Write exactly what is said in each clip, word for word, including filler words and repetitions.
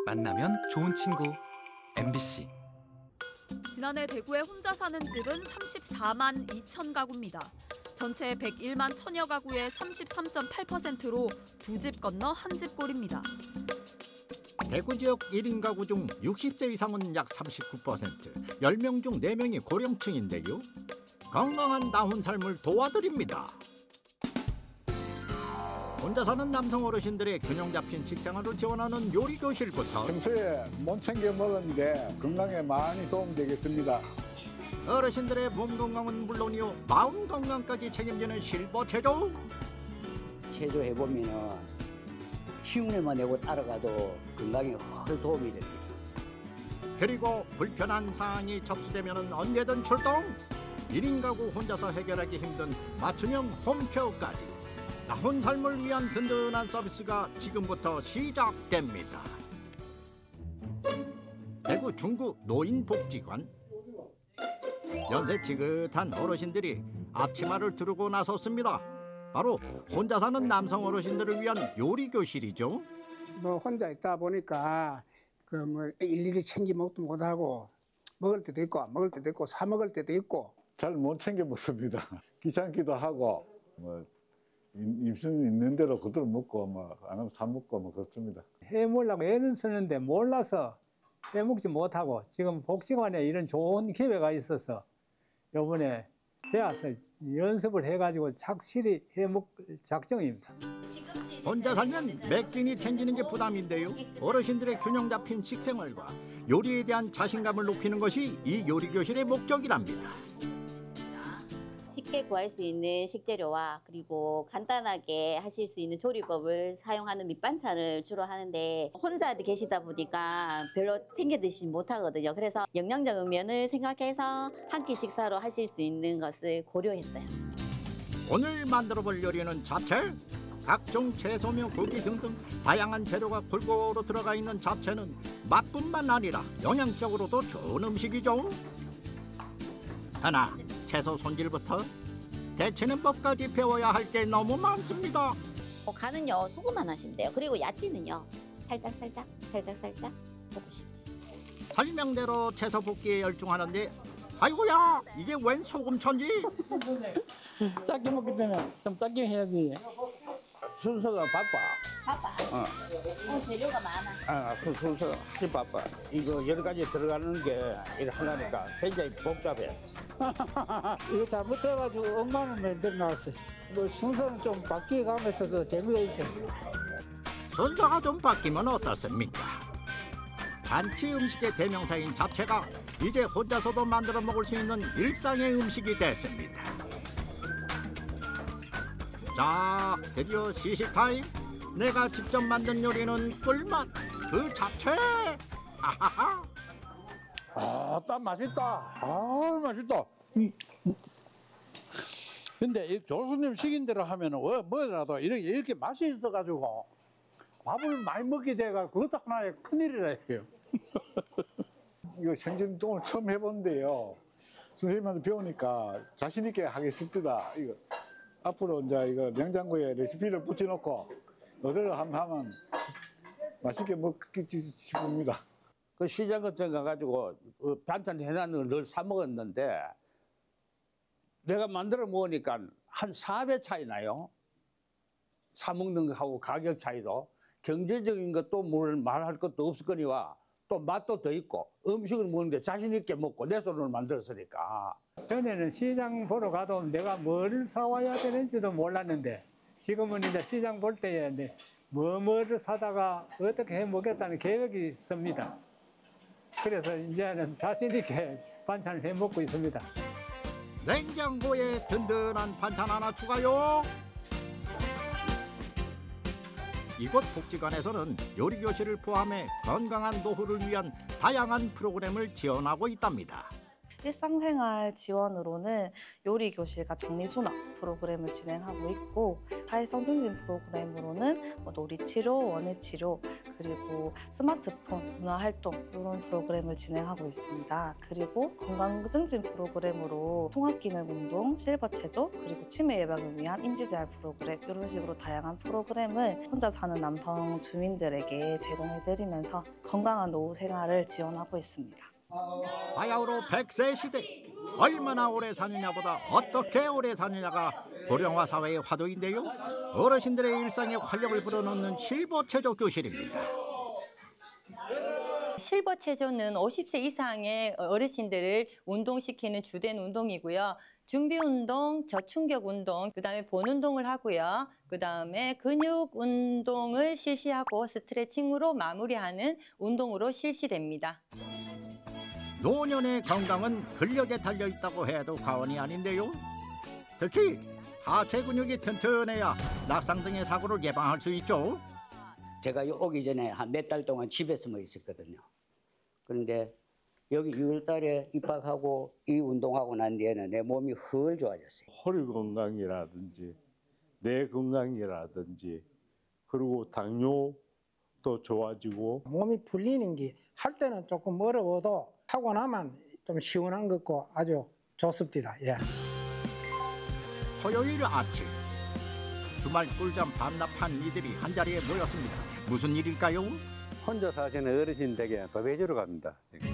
만나면 좋은 친구 엠비씨. 지난해 대구에 혼자 사는 집은 삼십사만 이천 가구입니다. 전체 백일만 천여 가구의 삼십삼 점 팔 퍼센트로 두 집 건너 한 집 꼴입니다. 대구 지역 일 인 가구 중 육십 세 이상은 약 삼십구 퍼센트, 열 명 중 네 명이 고령층인데요. 건강한 나훈 삶을 도와드립니다. 혼자 사는 남성 어르신들의 균형 잡힌 식생활을 지원하는 요리교실부터 평소에 못 챙겨 먹었는데 건강에 많이 도움되겠습니다. 어르신들의 몸 건강은 물론이요, 마음 건강까지 책임지는 실버체조. 체조해보면 흉내만 내고 따라가도 건강에 훨 도움이 됩니다. 그리고 불편한 사항이 접수되면 언제든 출동. 일 인 가구 혼자서 해결하기 힘든 맞춤형 홈케어까지 나훈 삶을 위한 든든한 서비스가 지금부터 시작됩니다. 대구 중구 노인복지관. 연세 지긋한 어르신들이 앞치마를 두르고 나섰습니다. 바로 혼자 사는 남성 어르신들을 위한 요리 교실이죠. 뭐 혼자 있다 보니까 그 뭐 일일이 챙기 먹도 못하고 먹을 때도 있고 안 먹을 때도 있고 사 먹을 때도 있고 잘 못 챙겨 먹습니다. 귀찮기도 하고 뭐 입신 있는 대로 그대로 먹고 뭐 안 하면 사 먹고 뭐 그렇습니다. 해 먹으려고 애는 쓰는데 몰라서 해 먹지 못하고 지금 복지관에 이런 좋은 기회가 있어서 이번에 배워서 연습을 해가지고 착실히 해 먹을 작정입니다. 혼자 살면 몇 끼니 챙기는 게 부담인데요. 어르신들의 균형 잡힌 식생활과 요리에 대한 자신감을 높이는 것이 이 요리교실의 목적이랍니다. 쉽게 구할 수 있는 식재료와 그리고 간단하게 하실 수 있는 조리법을 사용하는 밑반찬을 주로 하는데 혼자 계시다 보니까 별로 챙겨 드시지 못하거든요. 그래서 영양적 면을 생각해서 한 끼 식사로 하실 수 있는 것을 고려했어요. 오늘 만들어볼 요리는 잡채. 각종 채소며 고기 등등 다양한 재료가 골고루 들어가 있는 잡채는 맛뿐만 아니라 영양적으로도 좋은 음식이죠. 하나, 채소 손질부터 데치는 법까지 배워야 할 게 너무 많습니다. 어, 간은요 소금만 하시면 돼요. 그리고 야채는요 살짝 살짝 살짝 살짝 볶으시면 돼요. 설명대로 채소 볶기에 열중하는데 아이고야, 이게 웬 소금천지? 작게 먹기 때문에 좀 작게 해야지. 순서가 바빠. 바빠. 어. 어, 재료가 많아. 아, 그 순서 아주 바빠. 이거 여러 가지 들어가는 게 이렇게 하려니까 굉장히 복잡해. 이거 잘못해가지고 엄마는 만들어 나왔어요. 뭐 순서는 좀 바뀌어가면서도 재미가 있어요. 순서가 좀 바뀌면 어떻습니까? 잔치 음식의 대명사인 잡채가 이제 혼자서도 만들어 먹을 수 있는 일상의 음식이 됐습니다. 자, 드디어 시식 타임. 내가 직접 만든 요리는 꿀맛. 그 잡채. 하하하. 아, 딱 맛있다. 아, 맛있다. 음. 근데 이 교수님 시킨 대로 하면은 뭐, 뭐라도 이렇게, 이렇게 맛이 있어가지고 밥을 많이 먹게 돼가 그것도 하나의 큰일이라 해요. 이거 생전 오늘 처음 해보는데요. 선생님한테 배우니까 자신 있게 하겠습니다. 이거 앞으로 이제 이거 냉장고에 레시피를 붙여놓고 어디로 한번 하면 맛있게 먹기 싶습니다. 그 시장 같은 거 가가지고 반찬 해놨는 걸 늘 사 먹었는데 내가 만들어 먹으니까 한 사 배 차이 나요. 사 먹는 거하고 가격 차이도. 경제적인 것도 뭘 말할 것도 없을 거니와 또 맛도 더 있고 음식을 먹는데 자신 있게 먹고 내 손으로 만들었으니까. 전에는 시장 보러 가도 내가 뭘 사와야 되는지도 몰랐는데 지금은 이제 시장 볼 때에 이제 뭐 뭐를 사다가 어떻게 해 먹겠다는 계획이 섭니다. 그래서 이제는 자신 있게 반찬을 해 먹고 있습니다. 냉장고에 든든한 반찬 하나 추가요. 이곳 복지관에서는 요리교실을 포함해 건강한 노후를 위한 다양한 프로그램을 지원하고 있답니다. 일상생활 지원으로는 요리교실과 정리수납 프로그램을 진행하고 있고, 사회성 증진 프로그램으로는 뭐 놀이치료, 원예치료, 그리고 스마트폰 문화활동 이런 프로그램을 진행하고 있습니다. 그리고 건강증진 프로그램으로 통합기능운동, 실버체조, 그리고 치매 예방을 위한 인지재활 프로그램 이런 식으로 다양한 프로그램을 혼자 사는 남성 주민들에게 제공해드리면서 건강한 노후 생활을 지원하고 있습니다. 바야흐로 백 세 시대, 얼마나 오래 사느냐보다 어떻게 오래 사느냐가 고령화 사회의 화두인데요. 어르신들의 일상에 활력을 불어넣는 실버체조 교실입니다. 실버체조는 오십 세 이상의 어르신들을 운동시키는 주된 운동이고요. 준비운동, 저충격운동, 그다음에 본운동을 하고요. 그다음에 근육운동을 실시하고 스트레칭으로 마무리하는 운동으로 실시됩니다. 노년의 건강은 근력에 달려있다고 해도 과언이 아닌데요. 특히 하체 근육이 튼튼해야 낙상 등의 사고를 예방할 수 있죠. 제가 오기 전에 한 몇 달 동안 집에서만 있었거든요. 그런데 여기 유월 달에 입학하고 이 운동하고 난 뒤에는 내 몸이 훨 좋아졌어요. 허리 건강이라든지 뇌 건강이라든지 그리고 당뇨도 좋아지고. 몸이 풀리는 게 할 때는 조금 어려워도 하고 나면 좀 시원한 것 같고 아주 좋습니다. 예. 토요일 아침 주말 꿀잠 반납한 이들이 한자리에 모였습니다. 무슨 일일까요? 혼자 사시는 어르신 댁에 밥 해주러 갑니다. 지금.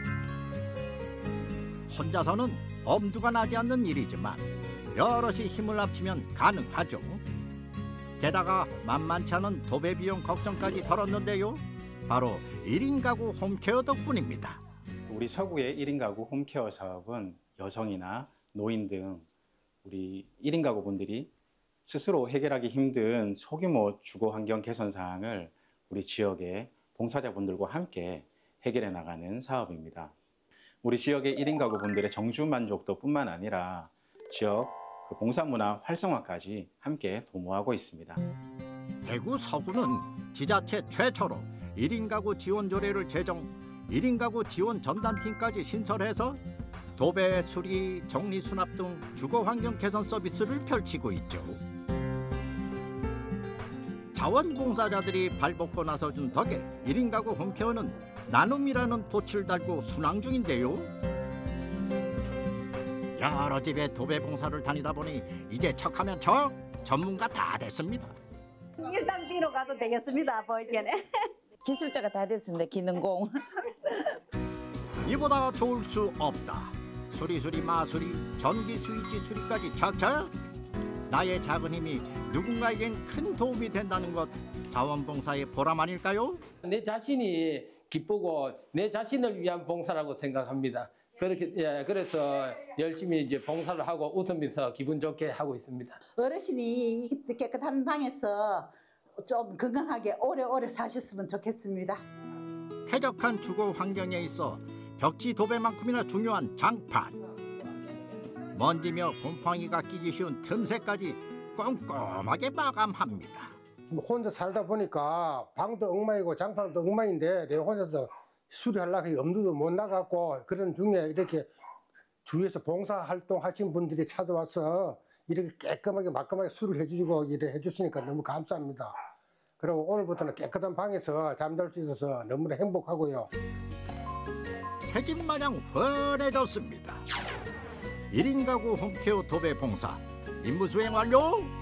혼자서는 엄두가 나지 않는 일이지만 여럿이 힘을 합치면 가능하죠. 게다가 만만치 않은 도배 비용 걱정까지 덜었는데요. 바로 일 인 가구 홈케어 덕분입니다. 우리 서구의 일 인 가구 홈케어 사업은 여성이나 노인 등 우리 일 인 가구분들이 스스로 해결하기 힘든 소규모 주거 환경 개선 사항을 우리 지역의 봉사자분들과 함께 해결해 나가는 사업입니다. 우리 지역의 일 인 가구분들의 정주 만족도 뿐만 아니라 지역 그 봉사문화 활성화까지 함께 도모하고 있습니다. 대구 서구는 지자체 최초로 일 인 가구 지원 조례를 제정, 일 인 가구 지원 전담팀까지 신설해서 도배, 수리, 정리, 수납 등 주거 환경 개선 서비스를 펼치고 있죠. 자원봉사자들이 발벗고 나서준 덕에 일 인 가구 홈케어는 나눔이라는 돛을 달고 순항 중인데요. 여러 집에 도배 봉사를 다니다 보니 이제 척하면 척 전문가 다 됐습니다. 일단 B로 가도 되겠습니다. 보이게네. 기술자가 다 됐습니다. 기능공. 이보다 좋을 수 없다. 수리수리 마수리, 전기 스위치 수리까지 척척. 나의 작은 힘이 누군가에겐 큰 도움이 된다는 것, 자원봉사의 보람 아닐까요? 내 자신이 기쁘고 내 자신을 위한 봉사라고 생각합니다. 그렇게 예, 그래서 열심히 이제 봉사를 하고 웃으면서 기분 좋게 하고 있습니다. 어르신이 깨끗한 방에서 좀 건강하게 오래오래 사셨으면 좋겠습니다. 쾌적한 주거 환경에 있어 벽지 도배만큼이나 중요한 장판. 먼지며 곰팡이가 끼기 쉬운 틈새까지 꼼꼼하게 마감합니다. 혼자 살다 보니까 방도 엉망이고 장판도 엉망인데 내가 혼자서 수리하려고 엄두도 못 나갔고 그런 중에 이렇게 주위에서 봉사활동 하신 분들이 찾아와서 이렇게 깨끗하게 말끔하게 수리를 해주시고 이래 해주시니까 너무 감사합니다. 그리고 오늘부터는 깨끗한 방에서 잠잘 수 있어서 너무나 행복하고요. 새집 마냥 환해졌습니다. 일 인 가구 홈케어 도배 봉사 임무 수행 완료.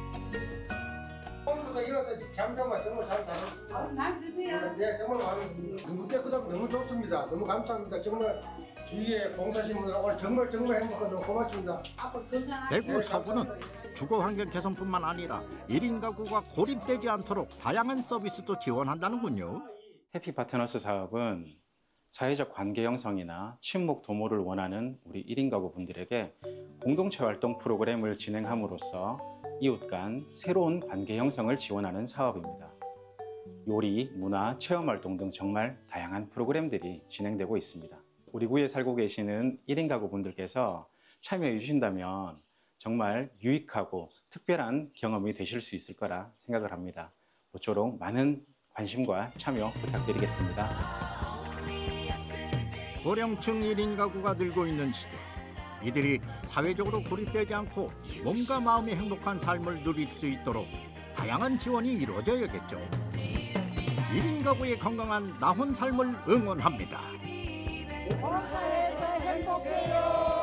오늘부터 일어나서 잠깐만 정말 잘 잘했습니다. 잘 드세요. 네, 정말 너무 깨끗하고 너무 좋습니다. 너무 감사합니다. 정말 주위에 봉사하신 분들 오늘 정말 정말 행복하고 너무 고맙습니다. 대구 서구는 주거 환경 개선뿐만 아니라 일 인 가구가 고립되지 않도록 다양한 서비스도 지원한다는군요. 해피 파트너스 사업은 사회적 관계 형성이나 친목 도모를 원하는 우리 일 인 가구분들에게 공동체 활동 프로그램을 진행함으로써 이웃 간 새로운 관계 형성을 지원하는 사업입니다. 요리, 문화, 체험활동 등 정말 다양한 프로그램들이 진행되고 있습니다. 우리 구에 살고 계시는 일 인 가구분들께서 참여해 주신다면 정말 유익하고 특별한 경험이 되실 수 있을 거라 생각을 합니다. 모쪼록 많은 관심과 참여 부탁드리겠습니다. 고령층 일 인 가구가 늘고 있는 시대. 이들이 사회적으로 고립되지 않고 몸과 마음이 행복한 삶을 누릴 수 있도록 다양한 지원이 이루어져야겠죠. 일 인 가구의 건강한 나혼 삶을 응원합니다. 건강해서 행복해요.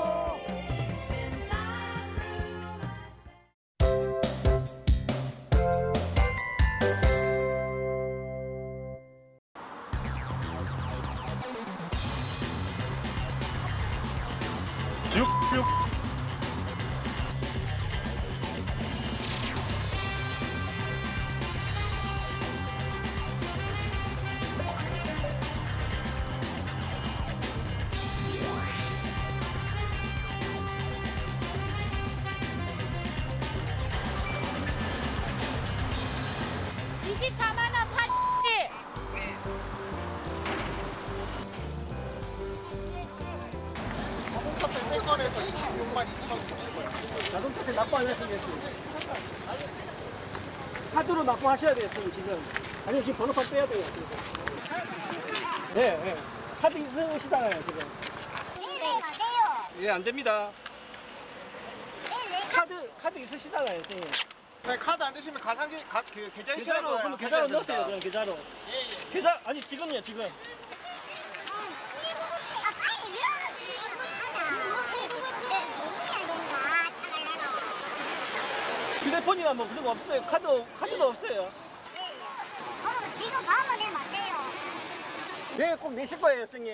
육육 이십사만 원 팔십. 자동차세 세 건에서 이십육만 이천구십 원. 자동차세 납부 안 했으면 카드로 납부하셔야 돼요 지금. 아니면 지금 번호판 빼야 돼요 지금. 네, 네. 카드 있으시잖아요 지금. 예, 안 됩니다. 카드 카드 있으시잖아요 선생님. 네, 카드 안 되시면 가상기 가, 그 계좌 이체로 계좌로 그럼 계좌로 넣으세요 그냥 계좌로. 예, 예. 계좌 아니 지금요 지금. 휴대폰이나 뭐 그런 거 없어요. 카드 카드도 없어요. 그럼 지금 바로 내면 안 돼요. 네, 꼭 내실 거예요, 선생님.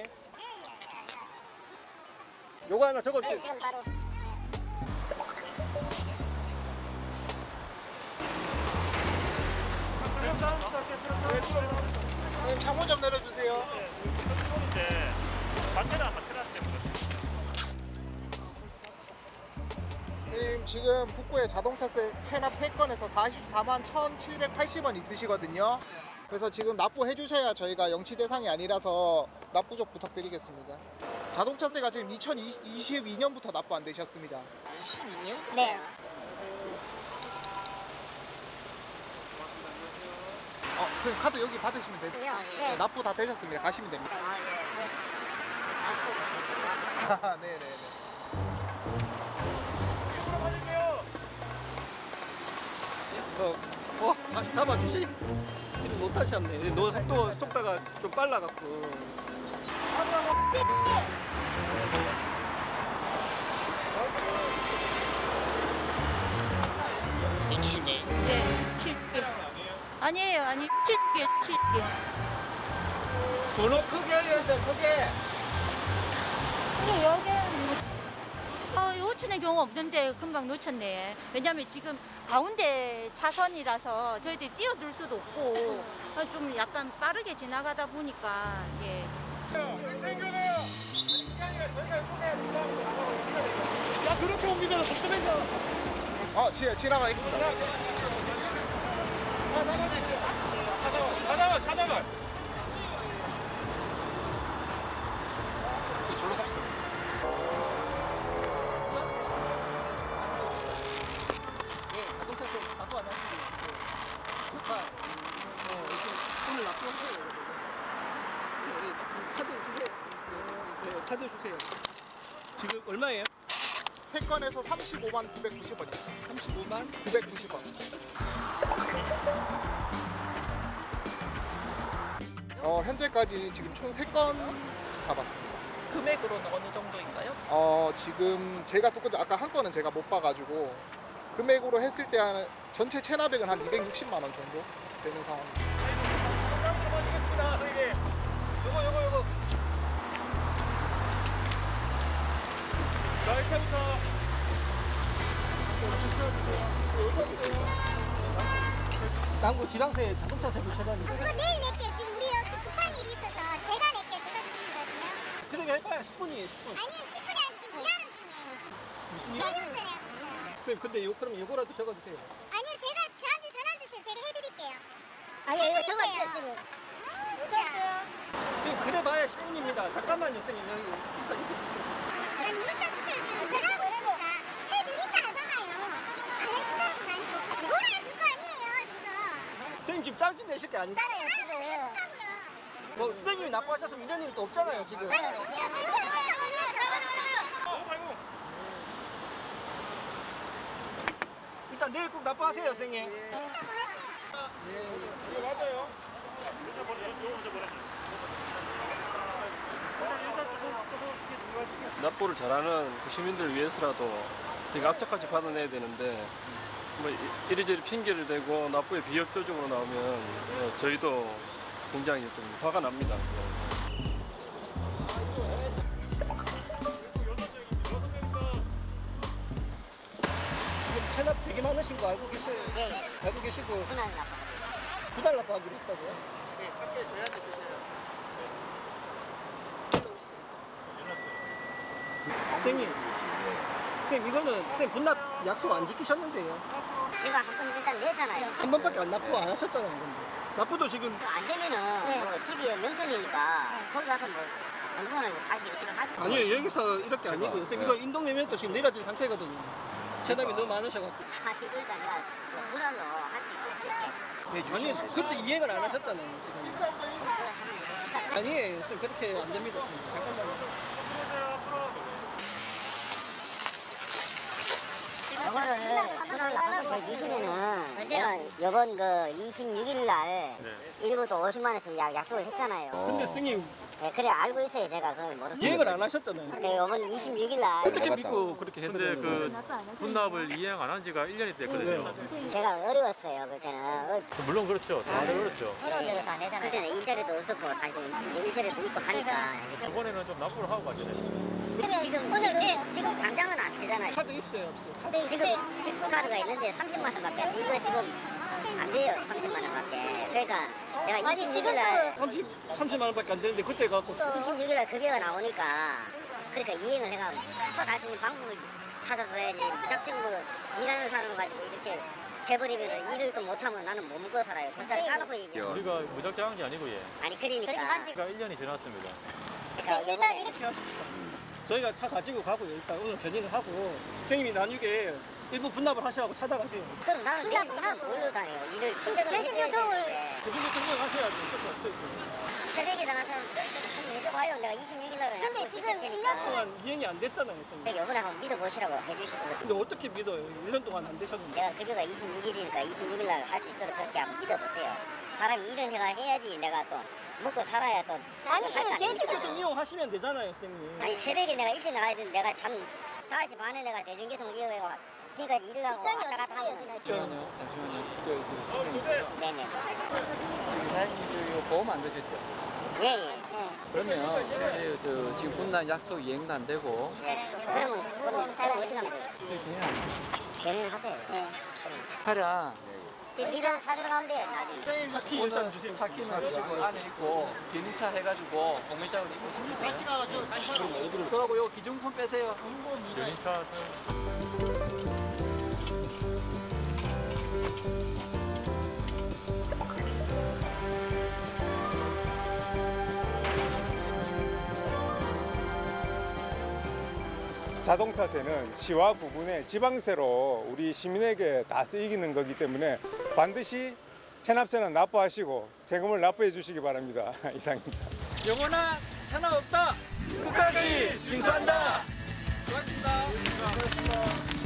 요거 하나 적어주세요. 지금 바로. 선생님 창문 좀 내려주세요. 선생님 지금 북구에 자동차세 체납 세 건에서 사십사만 천칠백팔십 원 있으시거든요. 그래서 지금 납부해 주셔야 저희가 영치 대상이 아니라서 납부족 부탁드리겠습니다. 자동차세가 지금 이천이십이 년부터 납부 안 되셨습니다. 이십이 년? 네. 어, 선생님 카드 여기 받으시면 됩니다. 네. 네, 납부 다 되셨습니다. 가시면 됩니다. 아, 네, 네, 네. 어, 어, 아, 잡아주시. 지금 못 하셨네. 너 속도 속도가 좀 빨라갖고. 몇이신가요? 네, 칠 개. 아니에요, 아니 칠 개, 칠 개. 번호 크게 해서 크게. 근데 여기는 어, 우측의 경우 없는데 금방 놓쳤네. 왜냐면 지금 가운데 차선이라서 저희들이 뛰어들 수도 없고 어, 좀 약간 빠르게 지나가다 보니까 예. 야, 그렇게 옮기면 복잡해져. 어, 지, 지나가겠습니다. 찾아와, 찾아와. 절로 갑시다. 네, 자동차세 납부 안 하시고 있어요. 자, 네, 이렇게 오늘 납부하세요. 네, 지금 카드 있으세요? 네, 있어요. 카드 주세요. 지금 얼마예요? 세 건에서 삼십오만 구백구십 원입니다. 삼십오만 구백구십 원. 어, 현재까지 지금 총 세 건 잡았습니다. 금액으로는 어느 정도인가요? 어, 지금 제가 똑같이 아까 한 건은 제가 못 봐가지고 금액으로 했을 때 한 전체 체납액은 한 이백육십만 원 정도 되는 상황입니다. 요거 요거 요거. 자, 이제부터. 당구 지방세 자동차세도 체납이. 그거 내일 낼게요. 지금 우리 여기 급한 일이 있어서 제가 낼게요. 제가 드리거든요. 그러게 해봐야 십 분이에요, 십 분. 아니요, 십 분이 아니고 지금 일하는 중이에요. 무슨 일? 대리운전해요. 선생님, 근데 요, 그럼 요거라도 적어주세요. 아니요, 제가 저한테 전화 주세요. 제가 해드릴게요. 아니요, 이거 적어주세요, 선생님. 선생님, 그래 봐야 십 분입니다. 잠깐만요, 선생님. 여기 있어, 있어, 있어. 아니, 문자 주세요. 지금 전화하고 있으니까 해드린다 하잖아요. 안 해준다고 하니까. 뭐라 해줄 거 아니에요, 지금. 선생님, 지금 짤지 내실 게 아니죠? 따라요, 지금. 뭐 선생님이 납부하셨으면 이런 일이 또 없잖아요 지금. 일단 내일 꼭 납부하세요 선생님. 네 맞아요. 납부를 잘하는 그 시민들을 위해서라도 되게 악착같이 받아내야 되는데 뭐 이리저리 핑계를 대고 납부에 비협조적으로 나오면 어, 저희도 굉장히 좀 화가 납니다. 지금 체납 되게 많으신 거 알고 계세요? 네. 알고 계시고 분할 납부. 분할 납부하기로 했다고요? 네, 학교에 저희한테 주세요. 선생님, 선생님 이거는 선생님 분납 약속 안 지키셨는데요. 제가 한 번 일단 냈잖아요. 한 번밖에 안 납부 안 하셨잖아요. 근데. 납부도 지금 안 되면은 네. 뭐 집이 명절이니까 거기 가서 뭐 한동안을 다시 집에 가시고. 아니요 여기서 이렇게 아니고요. 선생님 이거 인동면면도 지금 내려진 상태거든요. 체납이 너무 많으셔갖고. 아, 이거 아니라 뭐 분할로 할 수 있게. 아니 그때 이행을 안 하셨잖아요 지금. 아니에요 선생님 그렇게 안 됩니다. 선생님. 잠깐만요. 이거를 분할 납부를 주시면은 제가 이번 그 이십육 일 날 일부터 오십만 원씩 약, 약속을 했잖아요. 근데 스님 네, 그래 알고 있어요. 제가 그걸 모르겠어요. 이행을 안 하셨잖아요. 네, 이번 이십육 일 날 어떻게 믿고 그렇게 했는데 그 분납을 이행 안 한 지가 일 년이 됐거든요. 제가 어려웠어요. 그때는 물론 그렇죠. 다들 그렇죠. 어려운 다 내잖아요. 그때는 일자리도 없었고 사실 이제 일자리도 있고 하니까 이번에는 좀 납부를 하고 가시네. 지금 지금 지금 당장은 안 되잖아요. 카드 있어요 없어요? 카드 지금 직구 카드가 있는데 삼십만 원밖에 안 돼. 이거 지금 안 돼요. 삼십만 원밖에. 그러니까 내가 이십육 일 날 삼십 삼십만 원밖에 안 되는데 그때 갖고 이십육 일 날 급여가 나오니까 그러니까 이행을 해가 할 수 있는 방법을 찾아줘야지. 무작정 뭐 일하는 사람을 가지고 이렇게 해버리면 일을 또 못하면 나는 못 먹고 살아요. 진짜 까놓고 얘기해. 우리가 무작정한 게 아니고 예. 아니 그러니까. 그러니까 일 년이 지났습니다. 그러니까 일단 이렇게 하십시다. 저희가 차 가지고 가고요. 일단 오늘 견인을 하고 선생님이 나중에 일부 분납을 하시라고 찾아가세요. 그럼 나는 내일 일을 뭘로 다녀요? 일을 힘들어 해줘야지. 그분도 증명하셔야지. 어쩔 수 없어요. 새벽에 나가서 좀 해줘봐요. 내가 이십육 일 날은 근데 지금 일 년 동안 이행이 안 됐잖아요. 선생님. 이번에 한번 믿어보시라고 해주시거든요. 근데 어떻게 믿어요? 일 년 동안 안 되셨는데. 내가 급여가 이십육 일이니까 이십육 일 날 할 수 있도록 그렇게 한번 믿어보세요. 사람이 일은 해가 해야지 내가 또 먹고 살아야 또. 아니 그 대중교통 이용하시면 되잖아요, 선생님. 아니 새벽에 내가 일찍 나가야 되는데 내가 잠 다섯 시 반에 내가 대중교통 이용해가 지금까지 일을 하고 왔다 갔다 하고 있어요. 잠시만요. 잠시만요. 저, 저, 저, 네네. 사장님 이거 보험 안 되셨죠? 예, 예. 그러면 예, 저 지금 분날 약속 이행도 안 되고. 그러면 그럼 제가 어떻게 하면 돼요? 견인을 하세요. 예. 차량 비전 찾으러 가면 돼요. 나중에. 오늘 차키는 가지고 안에 있고 견인차 해가지고 공매장으로 입고 주세요. 같이 가가지고 그러고 요 기준품 빼세요. 견인차 자동차세는 시와 부분의 지방세로 우리 시민에게 다 쓰이는 거기 때문에 반드시 체납세는 납부하시고 세금을 납부해 주시기 바랍니다. 이상입니다. 영원한 차나 없다. 끝까지 징수한다. 고맙습니다. 고맙습니다.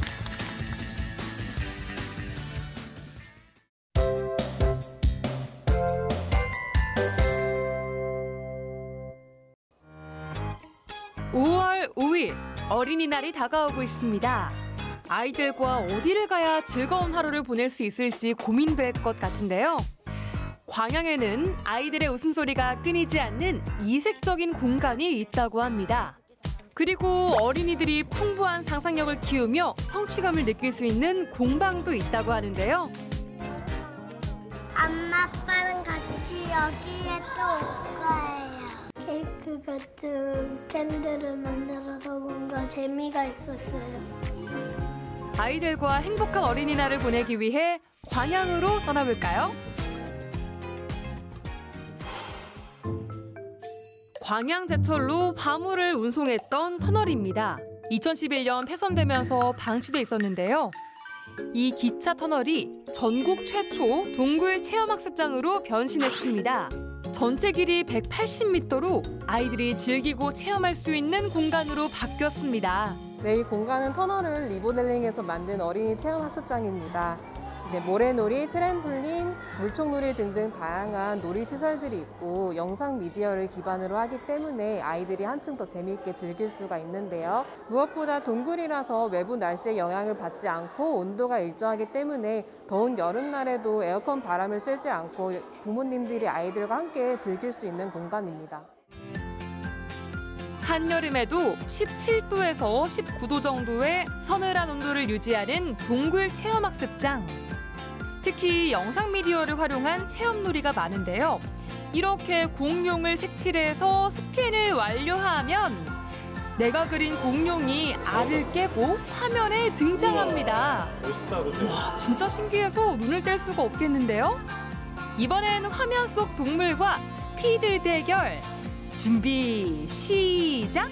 오월 오일 어린이날이 다가오고 있습니다. 아이들과 어디를 가야 즐거운 하루를 보낼 수 있을지 고민될 것 같은데요. 광양에는 아이들의 웃음소리가 끊이지 않는 이색적인 공간이 있다고 합니다. 그리고 어린이들이 풍부한 상상력을 키우며 성취감을 느낄 수 있는 공방도 있다고 하는데요. 엄마, 아빠랑 같이 여기에 또 올 거예요. 케이크 같은 캔들을 만들어서 뭔가 재미가 있었어요. 아이들과 행복한 어린이날을 보내기 위해 광양으로 떠나볼까요? 광양 제철로 화물을 운송했던 터널입니다. 이천십일 년 폐선되면서 방치돼 있었는데요. 이 기차 터널이 전국 최초 동굴 체험학습장으로 변신했습니다. 전체 길이 백팔십 미터로 아이들이 즐기고 체험할 수 있는 공간으로 바뀌었습니다. 네, 이 공간은 터널을 리모델링해서 만든 어린이 체험 학습장입니다. 이제 모래놀이, 트램폴린, 물총놀이 등등 다양한 놀이 시설들이 있고 영상 미디어를 기반으로 하기 때문에 아이들이 한층 더 재미있게 즐길 수가 있는데요. 무엇보다 동굴이라서 외부 날씨의 영향을 받지 않고 온도가 일정하기 때문에 더운 여름날에도 에어컨 바람을 쐬지 않고 부모님들이 아이들과 함께 즐길 수 있는 공간입니다. 한여름에도 십칠 도에서 십구 도 정도의 서늘한 온도를 유지하는 동굴 체험학습장. 특히 영상 미디어를 활용한 체험놀이가 많은데요. 이렇게 공룡을 색칠해서 스캔을 완료하면 내가 그린 공룡이 알을 깨고 화면에 등장합니다. 와, 진짜 신기해서 눈을 뗄 수가 없겠는데요. 이번엔 화면 속 동물과 스피드 대결. 준비, 시작!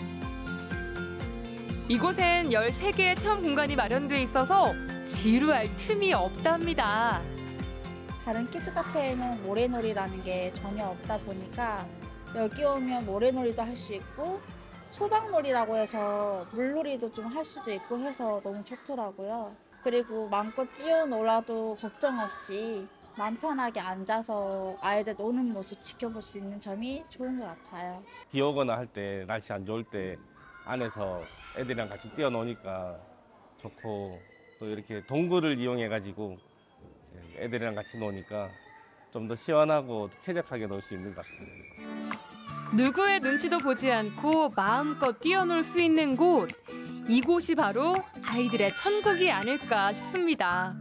이곳엔 열세 개의 체험 공간이 마련돼 있어서 지루할 틈이 없답니다. 다른 키즈 카페에는 모래놀이라는 게 전혀 없다 보니까 여기 오면 모래놀이도 할 수 있고 소방놀이라고 해서 물놀이도 좀 할 수도 있고 해서 너무 좋더라고요. 그리고 마음껏 뛰어놀아도 걱정 없이 마음 편하게 앉아서 아이들 노는 모습 지켜볼 수 있는 점이 좋은 것 같아요. 비 오거나 할 때 날씨 안 좋을 때 안에서 애들이랑 같이 뛰어노니까 좋고 또 이렇게 동굴을 이용해가지고 애들이랑 같이 노니까 좀 더 시원하고 쾌적하게 놀 수 있는 것 같습니다. 누구의 눈치도 보지 않고 마음껏 뛰어놀 수 있는 곳. 이곳이 바로 아이들의 천국이 아닐까 싶습니다.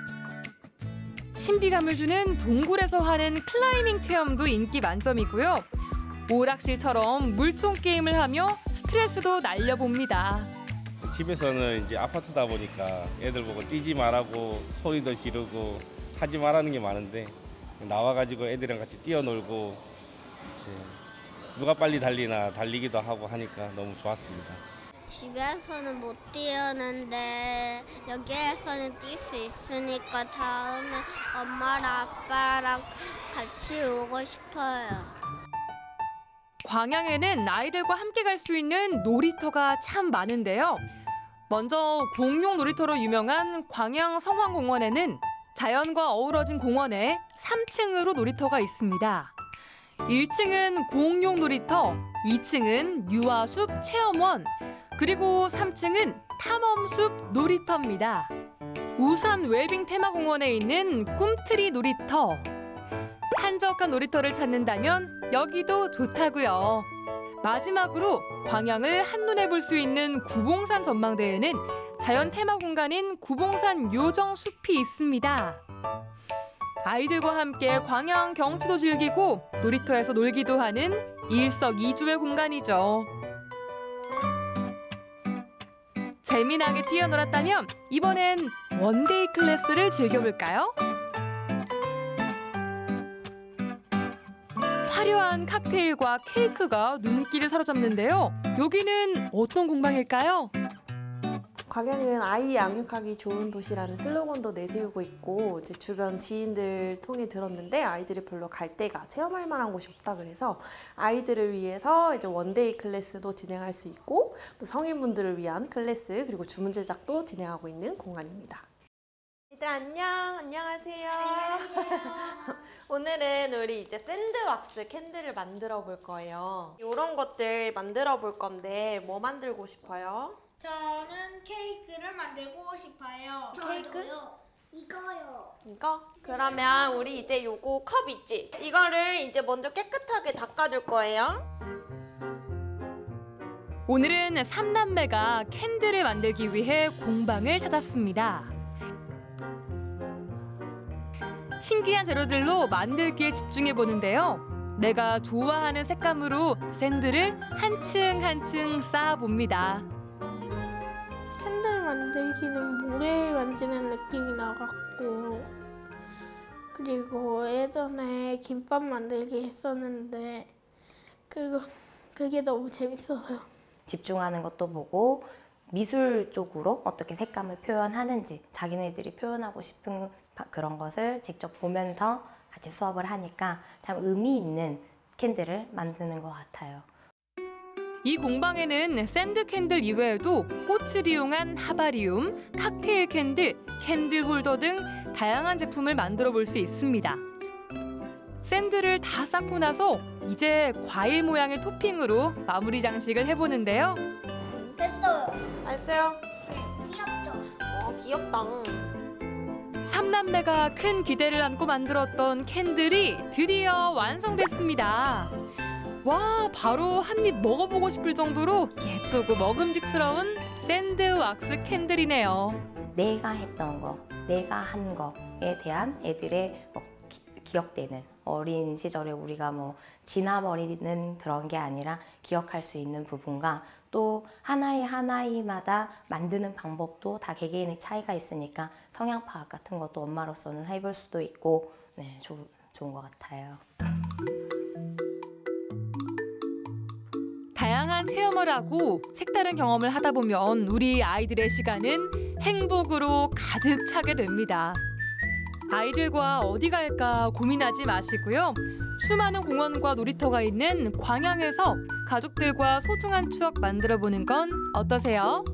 신비감을 주는 동굴에서 하는 클라이밍 체험도 인기 만점이고요. 오락실처럼 물총 게임을 하며 스트레스도 날려봅니다. 집에서는 이제 아파트다 보니까 애들 보고 뛰지 말라고 소리도 지르고 하지 말라는 게 많은데 나와가지고 애들이랑 같이 뛰어놀고 이제 누가 빨리 달리나 달리기도 하고 하니까 너무 좋았습니다. 집에서는 못 뛰었는데 여기에서는 뛸 수 있으니까 다음에 엄마랑 아빠랑 같이 오고 싶어요. 광양에는 아이들과 함께 갈 수 있는 놀이터가 참 많은데요. 먼저 공룡 놀이터로 유명한 광양 성황공원에는 자연과 어우러진 공원에 삼 층으로 놀이터가 있습니다. 일 층은 공룡 놀이터, 이 층은 유아숲 체험원, 그리고 삼 층은 탐험숲 놀이터입니다. 우산 웰빙 테마공원에 있는 꿈트리 놀이터. 한적한 놀이터를 찾는다면 여기도 좋다고요. 마지막으로 광양을 한눈에 볼 수 있는 구봉산 전망대에는 자연 테마 공간인 구봉산 요정숲이 있습니다. 아이들과 함께 광양 경치도 즐기고 놀이터에서 놀기도 하는 일석이조의 공간이죠. 재미나게 뛰어놀았다면 이번엔 원데이 클래스를 즐겨볼까요? 화려한 칵테일과 케이크가 눈길을 사로잡는데요. 여기는 어떤 공방일까요? 광양은 아이 양육하기 좋은 도시라는 슬로건도 내세우고 있고 이제 주변 지인들 통해 들었는데 아이들이 별로 갈 데가 체험할 만한 곳이 없다 그래서 아이들을 위해서 이제 원데이 클래스도 진행할 수 있고 또 성인분들을 위한 클래스 그리고 주문 제작도 진행하고 있는 공간입니다. 얘들 안녕, 안녕하세요. 오늘은 우리 이제 샌드왁스 캔들을 만들어 볼 거예요. 이런 것들 만들어 볼 건데 뭐 만들고 싶어요? 저는 케이크를 만들고 싶어요. 케이크? 이거요. 이거? 그러면 우리 이제 요거 컵 있지? 이거를 이제 먼저 깨끗하게 닦아줄 거예요. 오늘은 삼남매가 캔들을 만들기 위해 공방을 찾았습니다. 신기한 재료들로 만들기에 집중해 보는데요. 내가 좋아하는 색감으로 샌드를 한층 한층 쌓아봅니다. 캔들 만들기는 모래 만지는 느낌이 나갖고 그리고 예전에 김밥 만들기 했었는데 그거 그게 너무 재밌어서요. 집중하는 것도 보고 미술 쪽으로 어떻게 색감을 표현하는지 자기네들이 표현하고 싶은 그런 것을 직접 보면서 같이 수업을 하니까 참 의미 있는 캔들을 만드는 것 같아요. 이 공방에는 샌드 캔들 이외에도 꽃을 이용한 하바리움, 칵테일 캔들, 캔들 홀더 등 다양한 제품을 만들어 볼 수 있습니다. 샌드를 다 쌓고 나서 이제 과일 모양의 토핑으로 마무리 장식을 해보는데요. 됐어요. 알았어요. 귀엽죠? 어, 귀엽다. 삼남매가 큰 기대를 안고 만들었던 캔들이 드디어 완성됐습니다. 와, 바로 한 입 먹어보고 싶을 정도로 예쁘고 먹음직스러운 샌드 왁스 캔들이네요. 내가 했던 거, 내가 한 거에 대한 애들의 뭐 기, 기억되는 어린 시절에 우리가 뭐 지나버리는 그런 게 아니라 기억할 수 있는 부분과 또 하나이 하나이마다 만드는 방법도 다 개개인의 차이가 있으니까 성향 파악 같은 것도 엄마로서는 해볼 수도 있고 네, 조, 좋은 것 같아요. 다양한 체험을 하고 색다른 경험을 하다 보면 우리 아이들의 시간은 행복으로 가득 차게 됩니다. 아이들과 어디 갈까 고민하지 마시고요. 수많은 공원과 놀이터가 있는 광양에서 가족들과 소중한 추억 만들어보는 건 어떠세요?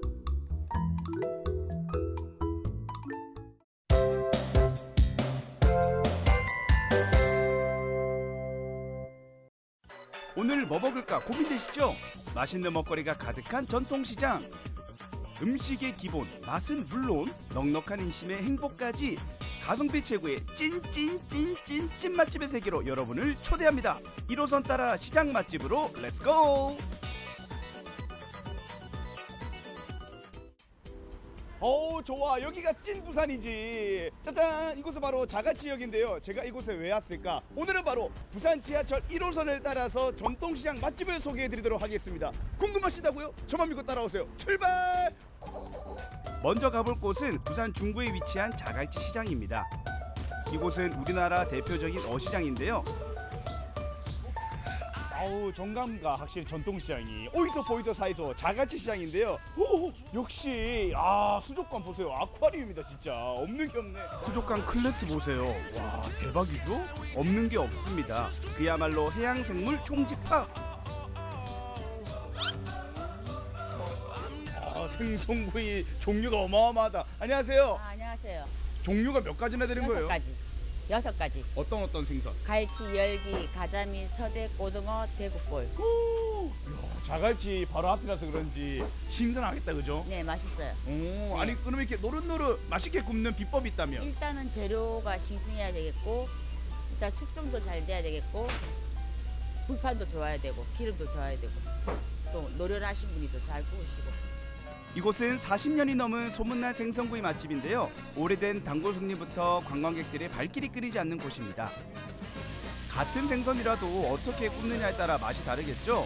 오늘 뭐 먹을까 고민되시죠? 맛있는 먹거리가 가득한 전통시장. 음식의 기본, 맛은 물론 넉넉한 인심의 행복까지 가성비 최고의 찐찐찐찐 찐맛집의 세계로 여러분을 초대합니다. 일 호선 따라 시장 맛집으로 렛츠고! 어우 좋아, 여기가 찐 부산이지. 짜잔, 이곳은 바로 자갈치역인데요. 제가 이곳에 왜 왔을까? 오늘은 바로 부산 지하철 일 호선을 따라서 전통시장 맛집을 소개해드리도록 하겠습니다. 궁금하시다고요? 저만 믿고 따라오세요. 출발! 먼저 가볼 곳은 부산 중구에 위치한 자갈치 시장입니다. 이곳은 우리나라 대표적인 어시장인데요. 아우 정감가 확실히 전통시장이 어디서 보이서 사이서 자갈치 시장인데요. 오, 역시 아 수족관 보세요. 아쿠아리움이다 진짜. 없는 게 없네. 수족관 클래스 보세요. 와 대박이죠? 없는 게 없습니다. 그야말로 해양생물 총집합. 아 생선구이 종류가 어마어마하다. 안녕하세요. 아, 안녕하세요. 종류가 몇 가지나 되는 여섯 거예요? 가지. 여섯 가지. 어떤 어떤 생선? 갈치, 열기, 가자미, 서대, 고등어, 대구볼. 야, 자갈치 바로 앞이라서 그런지 신선하겠다, 그죠? 네, 맛있어요. 오, 네. 아니 그러면 이렇게 노릇노릇 맛있게 굽는 비법이 있다면? 일단은 재료가 싱싱해야 되겠고, 일단 숙성도 잘 돼야 되겠고, 불판도 좋아야 되고, 기름도 좋아야 되고, 또 노련하신 분이 또 잘 구우시고. 이곳은 사십 년이 넘은 소문난 생선구이 맛집인데요. 오래된 단골 손님부터 관광객들의 발길이 끊이지 않는 곳입니다. 같은 생선이라도 어떻게 굽느냐에 따라 맛이 다르겠죠?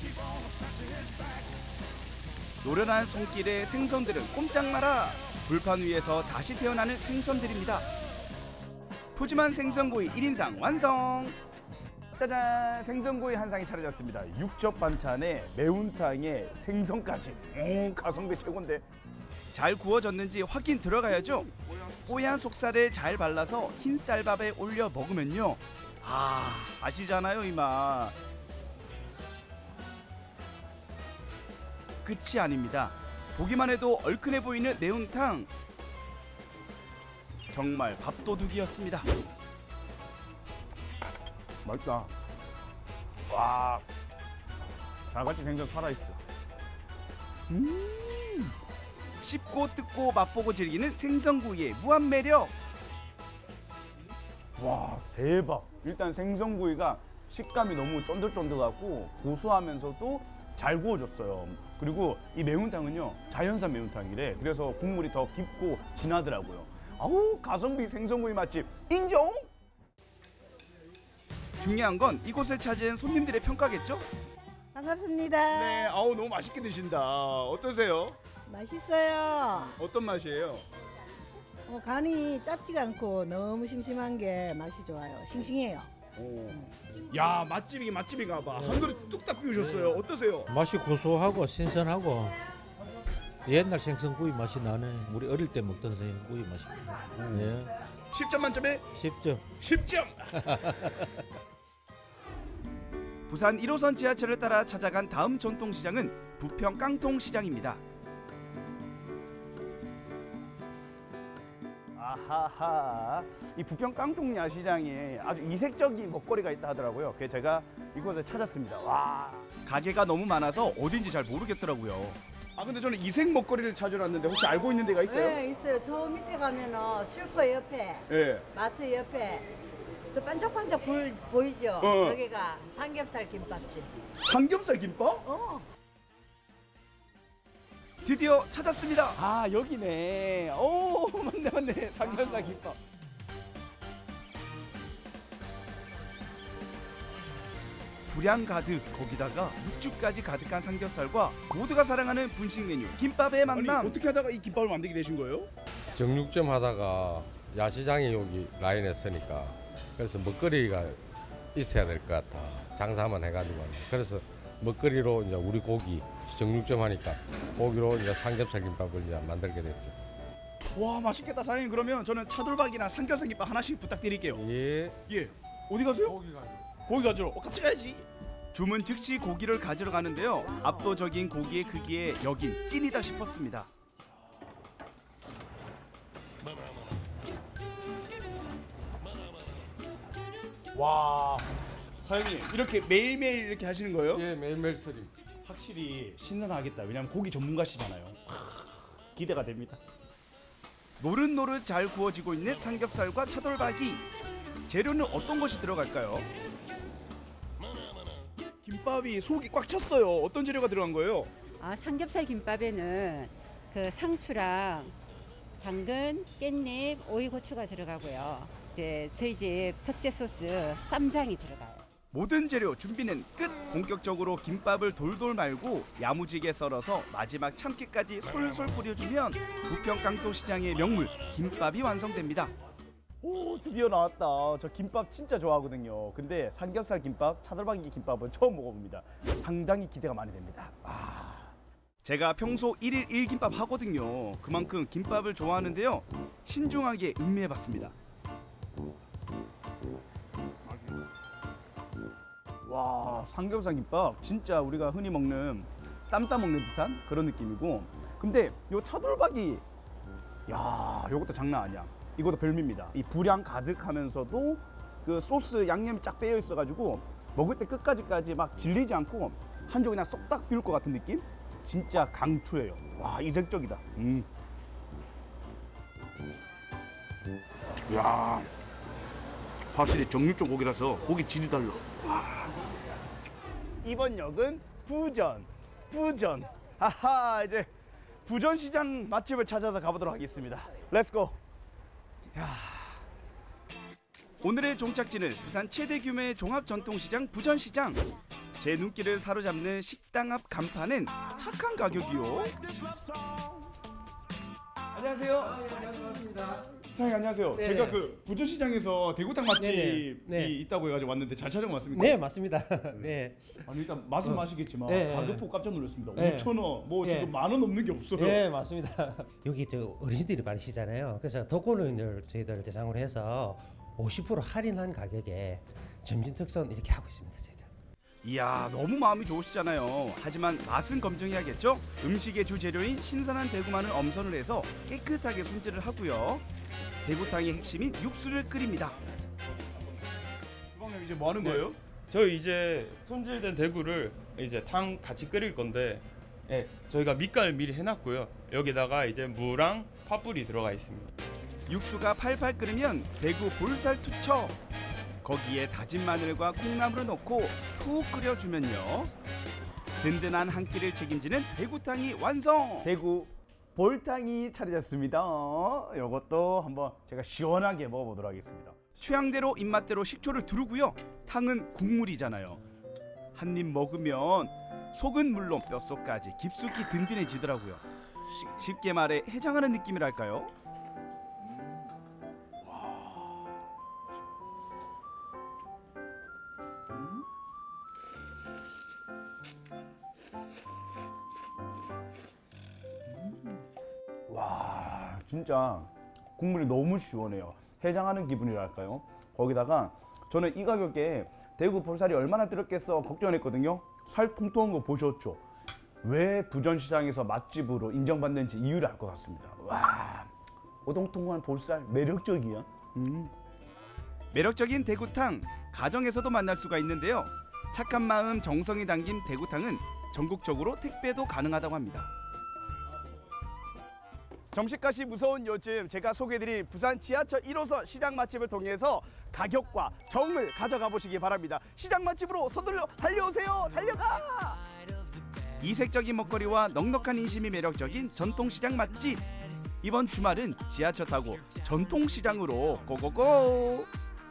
노련한 손길의 생선들은 꼼짝 마라! 불판 위에서 다시 태어나는 생선들입니다. 푸짐한 생선구이 일 인상 완성! 짜잔, 생선구이 한 상이 차려졌습니다. 육젓 반찬에 매운탕에 생선까지. 오, 가성비 최고인데. 잘 구워졌는지 확인 들어가야죠. 뽀얀 속살을 잘 발라서 흰 쌀밥에 올려 먹으면요. 아, 아시잖아요 이 맛. 끝이 아닙니다. 보기만 해도 얼큰해 보이는 매운탕. 정말 밥도둑이었습니다. 맛있다. 와, 자갈치 생선 살아있어. 음, 씹고 뜯고 맛보고 즐기는 생선구이의 무한 매력. 와, 대박. 일단 생선구이가 식감이 너무 쫀득쫀득하고 고소하면서도 잘 구워졌어요. 그리고 이 매운탕은요, 자연산 매운탕이래. 그래서 국물이 더 깊고 진하더라고요. 아우, 가성비 생선구이 맛집 인정! 중요한 건 이곳을 찾은 손님들의 평가겠죠? 반갑습니다. 네, 아우 너무 맛있게 드신다. 어떠세요? 맛있어요. 어떤 맛이에요? 어, 간이 짭지가 않고 너무 심심한 게 맛이 좋아요. 싱싱해요. 오. 야, 맛집이 맛집인가 봐. 한 그릇 뚝딱 비우셨어요. 어떠세요? 맛이 고소하고 신선하고 옛날 생선구이 맛이 나네. 우리 어릴 때 먹던 생선구이 맛이. 네. 십 점 만점에 십 점. 십 점. 부산 일 호선 지하철을 따라 찾아간 다음 전통시장은 부평 깡통시장입니다. 아하하, 이 부평 깡통 야시장에 아주 이색적인 먹거리가 있다 하더라고요. 그래서 제가 이곳을 찾았습니다. 와, 가게가 너무 많아서 어딘지 잘 모르겠더라고요. 아 근데 저는 이색 먹거리를 찾으러 왔는데 혹시 알고 있는 데가 있어요? 네, 있어요. 저 밑에 가면은 슈퍼 옆에, 네. 마트 옆에 저 반짝반짝 불 보이죠? 어. 저기가 삼겹살 김밥집. 삼겹살 김밥? 어. 드디어 찾았습니다. 아 여기네. 오 맞네 맞네. 삼겹살 김밥. 불향 가득 거기다가 육즙까지 가득한 삼겹살과 모두가 사랑하는 분식 메뉴 김밥의 만남. 아니, 어떻게 하다가 이 김밥을 만들게 되신 거예요? 정육점 하다가 야시장이 여기 라인에 쓰니까 그래서 먹거리가 있어야 될 것 같아. 장사만 해가지고 그래서 먹거리로 이제 우리 고기 정육점 하니까 고기로 이제 삼겹살 김밥을 이제 만들게 됐죠. 와 맛있겠다 사장님. 그러면 저는 차돌박이나 삼겹살 김밥 하나씩 부탁드릴게요. 예. 예. 어디 가세요? 고기 가지러. 고기 가지러. 어, 같이 가야지. 주문 즉시 고기를 가지러 가는데요. 압도적인 고기의 크기에 여긴 찐이다 싶었습니다. 와 사장님 이렇게 매일매일 이렇게 하시는 거예요? 예, 매일매일 서리. 확실히 신선하겠다. 왜냐면 고기 전문가시잖아요. 기대가 됩니다. 노릇노릇 잘 구워지고 있는 삼겹살과 차돌박이. 재료는 어떤 것이 들어갈까요? 김밥이 속이 꽉 찼어요. 어떤 재료가 들어간 거예요? 아, 삼겹살 김밥에는 그 상추랑 당근, 깻잎, 오이고추가 들어가고요. 이제 저희 집 특제 소스 쌈장이 들어가요. 모든 재료 준비는 끝. 본격적으로 김밥을 돌돌 말고 야무지게 썰어서 마지막 참깨까지 솔솔 뿌려주면 부평 깡통시장의 명물 김밥이 완성됩니다. 오 드디어 나왔다. 저 김밥 진짜 좋아하거든요. 근데 삼겹살 김밥, 차돌박이 김밥은 처음 먹어봅니다. 상당히 기대가 많이 됩니다. 아, 제가 평소 일일 일 김밥 하거든요. 그만큼 김밥을 좋아하는데요. 신중하게 음미해봤습니다. 와 삼겹살 김밥 진짜 우리가 흔히 먹는 쌈 싸 먹는 듯한 그런 느낌이고, 근데 요 차돌박이 야 요것도 장난 아니야. 이것도 별미입니다. 이 불향 가득하면서도 그 소스 양념이 쫙 빼여 있어가지고 먹을 때 끝까지까지 막 질리지 않고 한 조 그냥 쏙딱 비울 것 같은 느낌? 진짜 강추예요. 와 이색적이다. 음. 야 확실히 정육점 고기라서 고기 질이 달라. 와. 이번 역은 부전. 부전. 하하 이제 부전시장 맛집을 찾아서 가보도록 하겠습니다. 렛츠고. 야. 오늘의 종착지는 부산 최대 규모의 종합전통시장 부전시장. 제 눈길을 사로잡는 식당 앞 간판은 착한 가격이요. 안녕하세요. 사장님 안녕하세요. 네. 제가 그 부전시장에서 대구탕 맛집이 네, 네. 네. 있다고 해가지고 왔는데 잘 찾은 거 맞습니까? 네, 맞습니다. 네. 아니 일단 맛은 어. 맛이겠지만 네. 가격 보고 깜짝 놀랐습니다. 네. 오천 원, 뭐 네. 지금 만 원 넘는 게 없어요. 네, 맞습니다. 여기 저 어르신들이 많으시잖아요. 그래서 독거노인들 저희들 대상으로 해서 오십 퍼센트 할인한 가격에 점심 특선 이렇게 하고 있습니다. 저희들. 이야 너무 마음이 좋으시잖아요. 하지만 맛은 검증해야겠죠. 음식의 주재료인 신선한 대구만을 엄선을 해서 깨끗하게 손질을 하고요. 대구탕의 핵심인 육수를 끓입니다. 주방장 이제 뭐 하는 네. 거예요? 저희 이제 손질된 대구를 이제 탕 같이 끓일 건데, 예, 저희가 밑간을 미리 해놨고요. 여기다가 이제 무랑 팥불이 들어가 있습니다. 육수가 팔팔 끓으면 대구 볼살 투척. 거기에 다진 마늘과 콩나물을 넣고 푹 끓여주면요. 든든한 한 끼를 책임지는 대구탕이 완성. 대구 볼탕이 차려졌습니다. 이것도 한번 제가 시원하게 먹어보도록 하겠습니다. 취향대로 입맛대로 식초를 두르고요. 탕은 국물이잖아요. 한 입 먹으면 속은 물론 뼛속까지 깊숙이 든든해지더라고요. 쉽게 말해 해장하는 느낌이랄까요? 와 진짜 국물이 너무 시원해요. 해장하는 기분이랄까요? 거기다가 저는 이 가격에 대구 볼살이 얼마나 들었겠어 걱정했거든요. 살 통통한 거 보셨죠? 왜 부전시장에서 맛집으로 인정받는지 이유를 알 것 같습니다. 와, 오동통한 볼살 매력적이야. 음. 매력적인 대구탕, 가정에서도 만날 수가 있는데요. 착한 마음 정성이 담긴 대구탕은 전국적으로 택배도 가능하다고 합니다. 점심값이 무서운 요즘 제가 소개해드린 부산 지하철 일 호선 시장 맛집을 통해서 가격과 정을 가져가 보시기 바랍니다. 시장 맛집으로 서둘러 달려오세요. 달려가! 이색적인 먹거리와 넉넉한 인심이 매력적인 전통시장 맛집. 이번 주말은 지하철 타고 전통시장으로 고고고!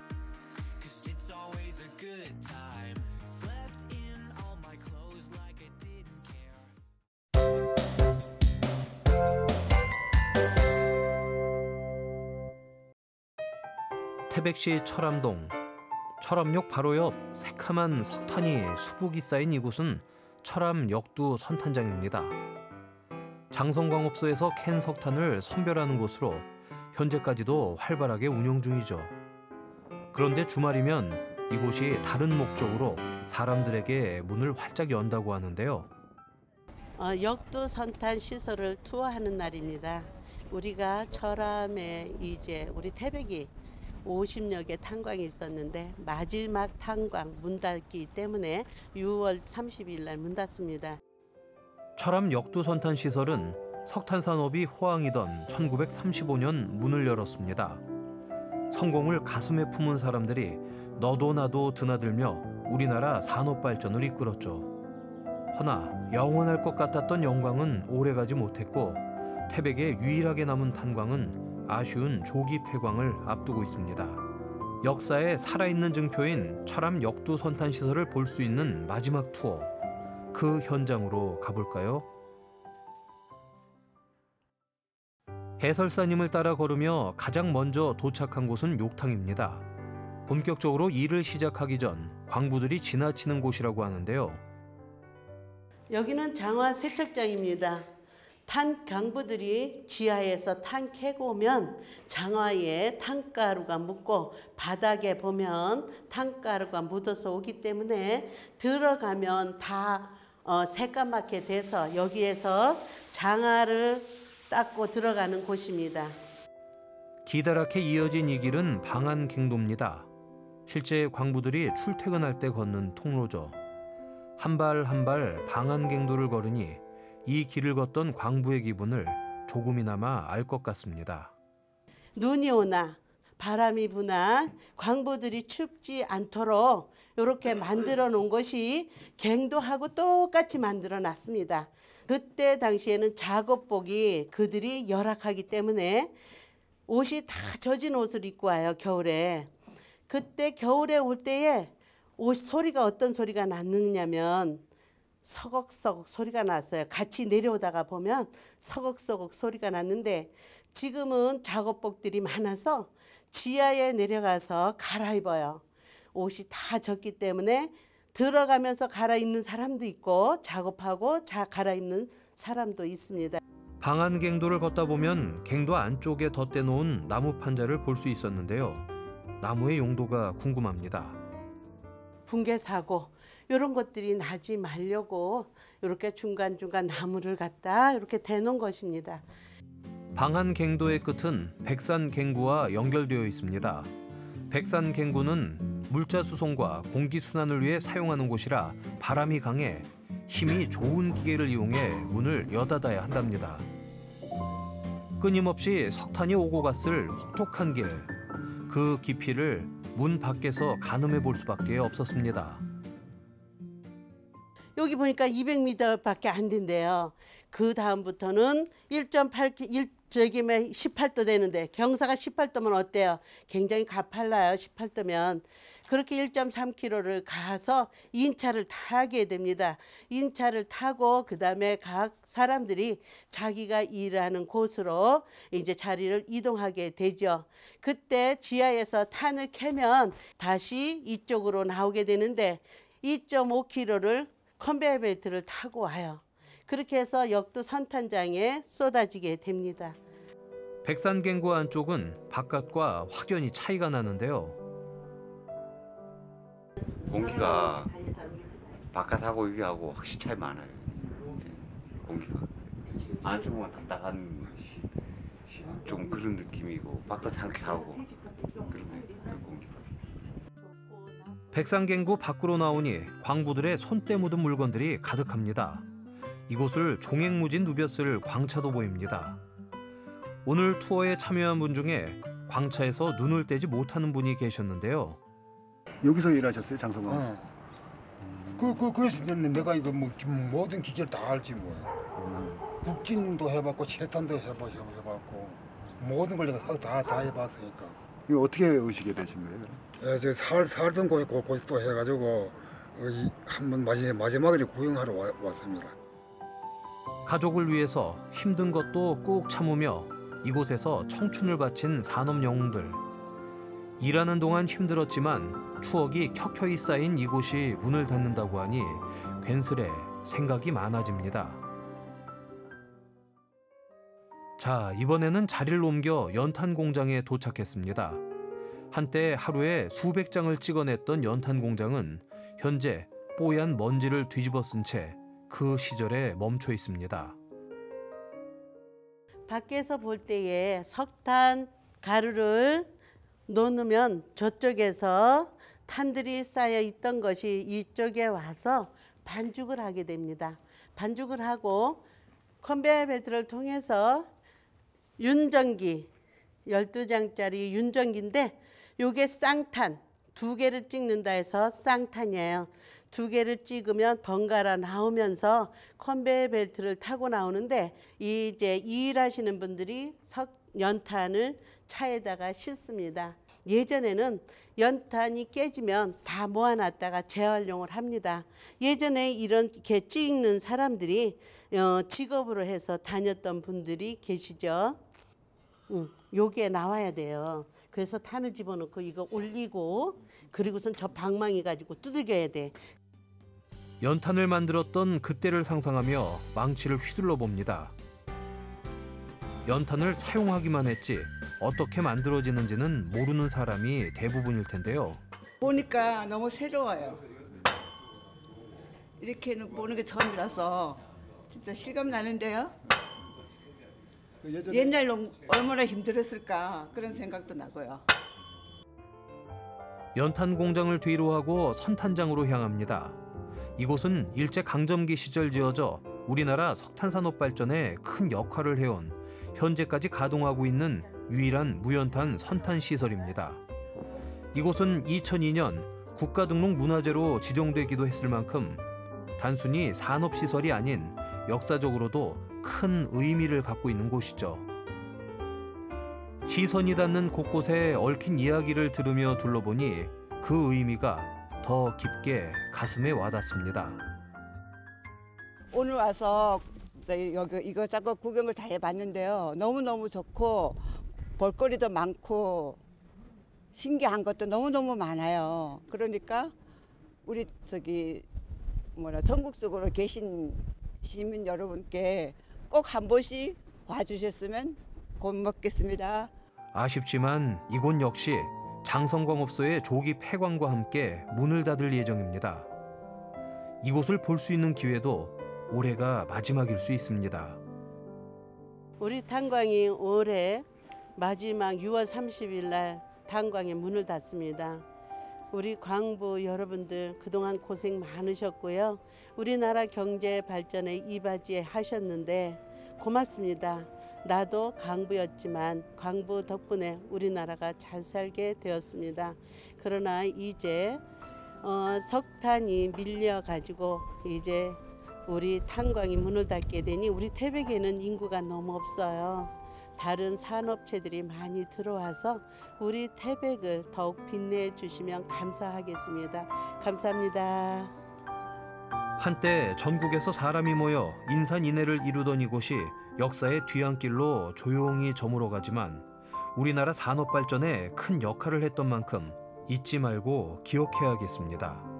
태백시 철암동, 철암역 바로 옆 새카만 석탄이 수북이 쌓인 이곳은 철암 역두 선탄장입니다. 장성광업소에서 캔 석탄을 선별하는 곳으로 현재까지도 활발하게 운영 중이죠. 그런데 주말이면 이곳이 다른 목적으로 사람들에게 문을 활짝 연다고 하는데요. 어, 역두 선탄 시설을 투어하는 날입니다. 우리가 철암에 이제 우리 태백이 오십여 개 탄광이 있었는데 마지막 탄광 문 닫기 때문에 유월 삼십일 날 문 닫습니다. 철암 역두 선탄 시설은 석탄 산업이 호황이던 천구백삼십오 년 문을 열었습니다. 성공을 가슴에 품은 사람들이 너도 나도 드나들며 우리나라 산업 발전을 이끌었죠. 허나 영원할 것 같았던 영광은 오래가지 못했고 태백에 유일하게 남은 탄광은 아쉬운 조기 폐광을 앞두고 있습니다. 역사의 살아있는 증표인 철암 역두 선탄 시설을 볼 수 있는 마지막 투어. 그 현장으로 가볼까요? 해설사님을 따라 걸으며 가장 먼저 도착한 곳은 욕탕입니다. 본격적으로 일을 시작하기 전 광부들이 지나치는 곳이라고 하는데요. 여기는 장화 세척장입니다. 탄 강부들이 지하에서 탄 캐고 오면 장화에 탄가루가 묻고 바닥에 보면 탄가루가 묻어서 오기 때문에 들어가면 다 어, 새까맣게 돼서 여기에서 장화를 닦고 들어가는 곳입니다. 기다랗게 이어진 이 길은 방안갱도입니다. 실제 광부들이 출퇴근할 때 걷는 통로죠. 한 발 한 발 방안갱도를 걸으니 이 길을 걷던 광부의 기분을 조금이나마 알 것 같습니다. 눈이 오나 바람이 부나 광부들이 춥지 않도록 이렇게 만들어 놓은 것이 갱도하고 똑같이 만들어 놨습니다. 그때 당시에는 작업복이 그들이 열악하기 때문에 옷이 다 젖은 옷을 입고 와요, 겨울에. 그때 겨울에 올 때에 옷 소리가 어떤 소리가 났느냐면 서걱서걱 소리가 났어요. 같이 내려오다가 보면 서걱서걱 소리가 났는데 지금은 작업복들이 많아서 지하에 내려가서 갈아입어요. 옷이 다 젖기 때문에 들어가면서 갈아입는 사람도 있고 작업하고 자 갈아입는 사람도 있습니다. 방안갱도를 걷다 보면 갱도 안쪽에 덧대놓은 나무 판자를 볼 수 있었는데요. 나무의 용도가 궁금합니다. 붕괴 사고 이런 것들이 나지 말려고 이렇게 중간중간 나무를 갖다 이렇게 대놓은 것입니다. 방안갱도의 끝은 백산갱구와 연결되어 있습니다. 백산갱구는 물자 수송과 공기 순환을 위해 사용하는 곳이라 바람이 강해 힘이 좋은 기계를 이용해 문을 여닫아야 한답니다. 끊임없이 석탄이 오고 갔을 혹독한 길, 그 깊이를 문 밖에서 가늠해 볼 수밖에 없었습니다. 여기 보니까 이백 미터밖에 안 된대요. 그 다음부터는 일 점 팔 일 저기면 십팔 도 되는데 경사가 십팔 도면 어때요? 굉장히 가팔라요. 십팔 도면. 그렇게 일 점 삼 킬로미터를 가서 인차를 타게 됩니다. 인차를 타고 그다음에 각 사람들이 자기가 일하는 곳으로 이제 자리를 이동하게 되죠. 그때 지하에서 탄을 캐면 다시 이쪽으로 나오게 되는데 이 점 오 킬로미터를 컨베이어 벨트를 타고 와요. 그렇게 해서 역두 선탄장에 쏟아지게 됩니다. 백산갱구 안쪽은 바깥과 확연히 차이가 나는데요. 공기가 바깥하고 여기하고 확실히 차이 많아요. 예, 공기가 안쪽은 딱딱한 좀 그런 느낌이고 바깥 상쾌하고 그러네 공기가. 백산갱구 밖으로 나오니 광부들의 손때 묻은 물건들이 가득합니다. 이곳을 종횡무진 누볐을 광차도 보입니다. 오늘 투어에 참여한 분 중에 광차에서 눈을 떼지 못하는 분이 계셨는데요. 여기서 일하셨어요, 장성호? 어. 그, 그, 그래서 내가 이거 뭐 모든 기계를 다 알지 뭐. 음. 국진도 해봤고 채탄도 해봐, 해봤고 모든 걸 내가 다, 다 해봤으니까. 이거 어떻게 오시게 되신 거예요? 예, 저 살, 살던 곳에 곳에 또 해가지고 한번 마지막, 마지막에 구경하러 와, 왔습니다. 가족을 위해서 힘든 것도 꾹 참으며 이곳에서 청춘을 바친 산업 영웅들. 일하는 동안 힘들었지만 추억이 켜켜이 쌓인 이곳이 문을 닫는다고 하니 괜스레 생각이 많아집니다. 자, 이번에는 자리를 옮겨 연탄 공장에 도착했습니다. 한때 하루에 수백 장을 찍어냈던 연탄 공장은 현재 뽀얀 먼지를 뒤집어 쓴 채 그 시절에 멈춰 있습니다. 밖에서 볼 때에 석탄 가루를 놓으면 저쪽에서 탄들이 쌓여 있던 것이 이쪽에 와서 반죽을 하게 됩니다. 반죽을 하고 컨베이어 벨트를 통해서 윤전기, 열두 장짜리 윤전기인데 요게 쌍탄, 두 개를 찍는다 해서 쌍탄이에요. 두 개를 찍으면 번갈아 나오면서 컨베이어 벨트를 타고 나오는데 이제 일하시는 분들이 석 연탄을 차에다가 싣습니다. 예전에는 연탄이 깨지면 다 모아놨다가 재활용을 합니다. 예전에 이렇게 찍는 사람들이 어, 직업으로 해서 다녔던 분들이 계시죠. 응, 요게 나와야 돼요. 그래서 탄을 집어넣고 이거 올리고 그리고선 저 방망이 가지고 두들겨야 돼. 연탄을 만들었던 그때를 상상하며 망치를 휘둘러 봅니다. 연탄을 사용하기만 했지 어떻게 만들어지는지는 모르는 사람이 대부분일 텐데요. 보니까 너무 새로워요. 이렇게 보는 게 처음이라서 진짜 실감 나는데요. 그 예전에... 옛날로 얼마나 힘들었을까 그런 생각도 나고요. 연탄 공장을 뒤로 하고 선탄장으로 향합니다. 이곳은 일제강점기 시절 지어져 우리나라 석탄산업 발전에 큰 역할을 해온 현재까지 가동하고 있는 유일한 무연탄 선탄 시설입니다. 이곳은 이천이 년 국가등록 문화재로 지정되기도 했을 만큼 단순히 산업시설이 아닌 역사적으로도 큰 의미를 갖고 있는 곳이죠. 시선이 닿는 곳곳에 얽힌 이야기를 들으며 둘러보니 그 의미가 더 깊게 가슴에 와닿습니다. 오늘 와서 여기 이거저거 구경을 잘 해봤는데요. 너무너무 좋고 볼거리도 많고 신기한 것도 너무너무 많아요. 그러니까 우리 저기 뭐라 전국적으로 계신 시민 여러분께 꼭 한 번씩 와주셨으면 고맙겠습니다. 아쉽지만 이곳 역시 장성광업소의 조기 폐광과 함께 문을 닫을 예정입니다. 이곳을 볼 수 있는 기회도 올해가 마지막일 수 있습니다. 우리 탄광이 올해 마지막 유월 삼십일 날 탄광의 문을 닫습니다. 우리 광부 여러분들 그동안 고생 많으셨고요. 우리나라 경제 발전에 이바지 하셨는데 고맙습니다. 나도 광부였지만 광부 덕분에 우리나라가 잘 살게 되었습니다. 그러나 이제 어, 석탄이 밀려가지고 이제 우리 탄광이 문을 닫게 되니 우리 태백에는 인구가 너무 없어요. 다른 산업체들이 많이 들어와서 우리 태백을 더욱 빛내 주시면 감사하겠습니다. 감사합니다. 한때 전국에서 사람이 모여 인산인해를 이루던 이곳이 역사의 뒤안길로 조용히 저물어가지만 우리나라 산업 발전에 큰 역할을 했던 만큼 잊지 말고 기억해야겠습니다.